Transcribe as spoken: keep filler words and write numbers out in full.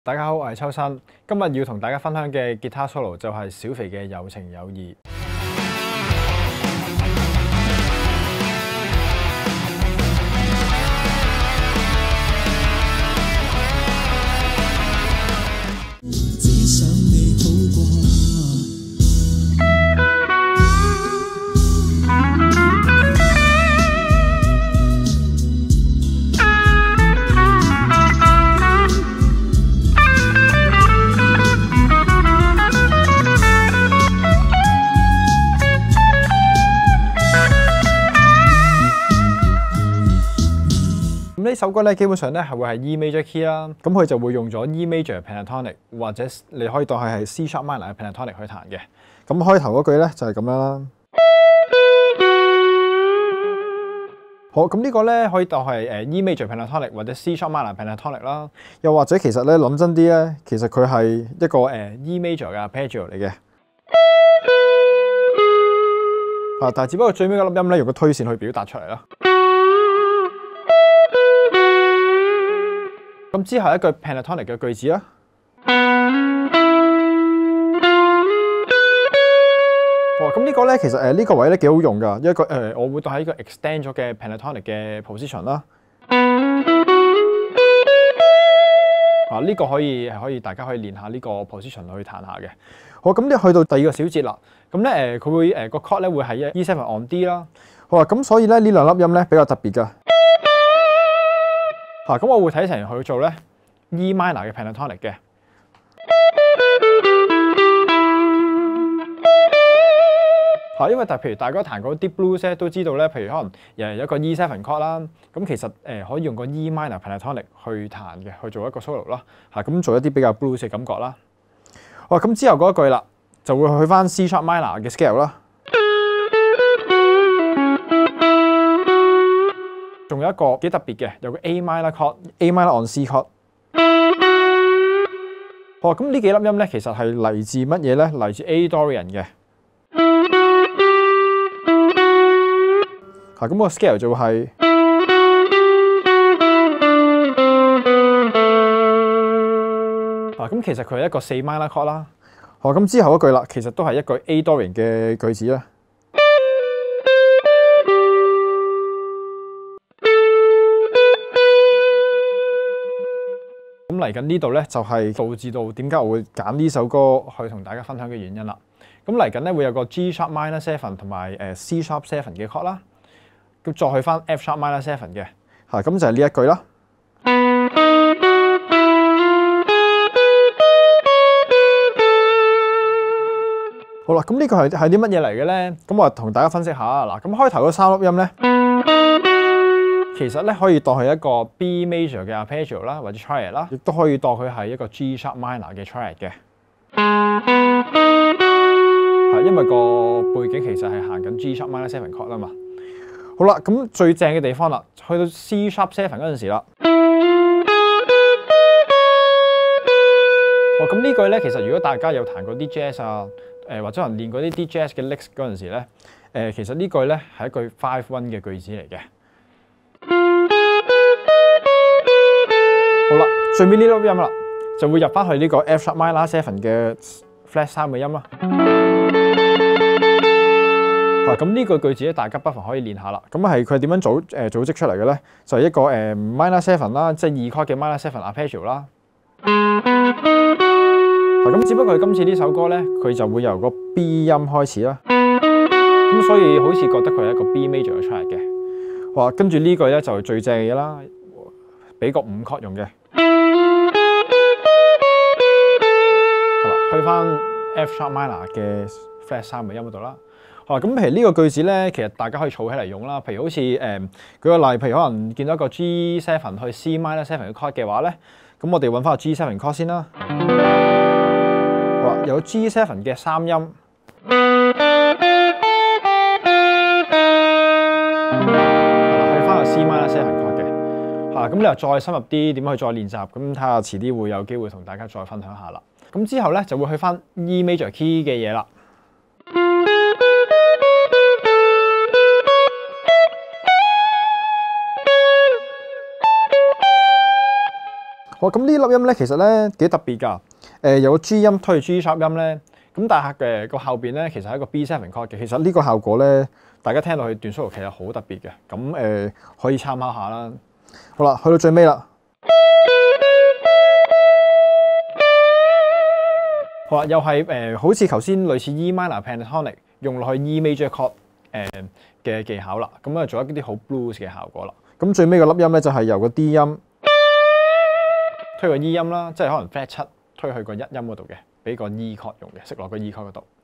大家好，我係秋生。今日要同大家分享嘅吉他 solo 就係小肥嘅有情有義。 只想你好過。 咁呢首歌咧，基本上咧係會係 E major key 啦，咁佢就會用咗 E major pentatonic 或者你可以當佢係 C sharp minor 嘅 pentatonic 去彈嘅。咁開頭嗰句咧就係咁樣啦。好，咁呢個咧可以當係誒 E major pentatonic 或者 C sharp minor pentatonic 啦。又或者其實咧諗真啲咧，其實佢係一個誒 E major 嘅 arpeggio 嚟嘅。啊，但係只不過最尾嗰粒音咧用個推線去表達出嚟啦。咁之後一句 pentatonic 嘅句子啦。哇！咁呢個咧其實誒呢個位咧幾好用㗎，一個誒我會當係一個 extend 咗嘅 pentatonic 嘅 position 啦。啊，呢個可以係可以大家可以練下呢個 position 去彈下嘅。好，咁你去到第二個小節啦。咁咧誒佢會誒個 chord 咧會係 E seven on D 啦。好啊，咁所以咧呢兩粒音咧比較特別㗎。啊，咁我會睇成去做咧 E minor 嘅 pentatonic 嘅。啊，因為但譬如大家彈過 deep blues 咧，都知道咧，譬如可能誒有一個 E seven chord 啦，咁其實誒可以用個 E minor pentatonic 去彈嘅，去做一個 solo 啦。嚇，咁做一啲比較 blues 嘅感覺啦。哇，咁之後嗰一句啦，就會去翻 C sharp minor 嘅 scale 啦。仲有一個幾特別嘅，有個 A minor chord，A minor on C chord。好，咁呢幾粒音咧，其實係嚟自乜嘢咧？嚟自 A Dorian 嘅。嚇，咁個 scale 就係啊，咁其實佢係一個四 minor chord 啦。好，咁之後嗰句啦，其實都係一句 A Dorian 嘅句子啦。咁嚟緊呢度咧，就係導致到點解我會揀呢首歌去同大家分享嘅原因啦。咁嚟緊咧會有個 G sharp minor seven 同埋誒 C sharp seven 嘅 chord 啦，咁再去翻 F sharp minor seven 嘅，嚇，咁就係呢一句啦。好啦，咁呢個係係啲乜嘢嚟嘅咧？咁我同大家分析下嗱，咁開頭嗰三粒音咧。其實咧可以當係一個 B major 嘅 arpeggio 啦，或者 triad 啦，亦都可以當佢係一個 G sharp minor 嘅 triad 嘅。係因為個背景其實係行緊 G sharp minor seven chord 啦嘛。好啦，咁最正嘅地方啦，去到 C sharp seven 嗰陣時啦。哦，咁呢句咧，其實如果大家有彈過啲 jazz 啊，誒或者可能練過啲啲 jazz 嘅 licks 嗰陣時咧，誒其實呢句咧係一句 five one 嘅句子嚟嘅。好啦，最尾呢粒音啦，就會入翻去呢個 F sharp minor seven 嘅 flat 三嘅音啦。嗱，咁呢個句子咧，大家不妨可以練下啦。咁係佢點樣組誒組織出嚟嘅咧？就係、是、一個誒、呃、minor seven 啦，即係二 chord 嘅 minor seven arpeggio 啦。咁只不過佢今次呢首歌咧，佢就會由個 B 音開始啦。咁所以好似覺得佢係一個 B major 嘅 triad 嘅。哇，跟住呢句咧就係最正嘅嘢啦，俾個五 chord 用嘅。去翻 F sharp minor 嘅 flat 三嘅音嗰度啦。好啦，咁譬如呢個句子咧，其實大家可以儲起嚟用啦。譬如好似誒、呃、舉個例，譬如可能見到一個 G seven 去 C minor seven 嘅 chord 嘅話咧，咁我哋揾翻個 G seven chord 先啦。好啦，有 G seven 嘅三音。去翻個 C minor seven chord 嘅。嚇，咁你又再深入啲點去再練習，咁睇下遲啲會有機會同大家再分享下啦。咁之後咧就會去翻 E major key 嘅嘢啦。 好，咁呢粒音咧，其實咧幾特別㗎。誒、有個 G 音推去 G sharp 音咧，咁但係嘅個後邊咧，其實係一個 B seven chord 嘅。其實呢個效果咧，大家聽落去段 solo 其實好特別嘅。咁誒、呃、可以參考下啦。好啦，去到最尾啦。好啦，又係誒、呃，好似頭先類似 E minor pentatonic 用落去 E major chord 誒嘅技巧啦。咁啊，做一啲好 blues 嘅效果啦。咁最尾個粒音咧，就係由個 D 音推個 E 音啦，即係可能 flat 七推去個一音嗰度嘅，俾個 E chord 用嘅，食落個 E chord 嗰度。